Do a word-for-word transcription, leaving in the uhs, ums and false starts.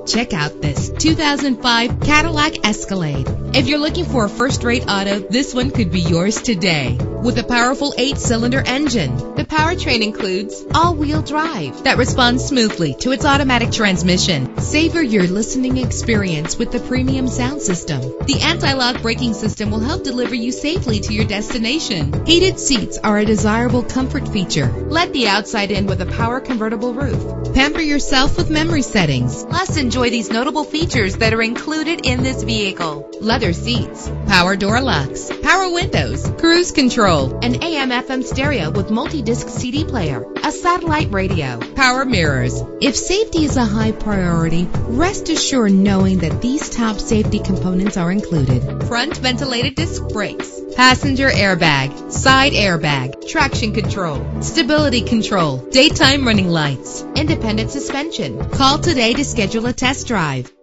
Check out this two thousand five Cadillac Escalade. If you're looking for a first-rate auto, this one could be yours today. With a powerful eight-cylinder engine, the powertrain includes all-wheel drive that responds smoothly to its automatic transmission. Savor your listening experience with the premium sound system. The anti-lock braking system will help deliver you safely to your destination. Heated seats are a desirable comfort feature. Let the outside in with a power convertible roof. Pamper yourself with memory settings. Plus, enjoy these notable features that are included in this vehicle: leather seats, power door locks, power windows, cruise control, an A M F M stereo with multi-disc C D player, a satellite radio, power mirrors. If safety is a high priority, rest assured knowing that these top safety components are included: front ventilated disc brakes, passenger airbag, side airbag, traction control, stability control, daytime running lights, independent suspension. Call today to schedule a test drive.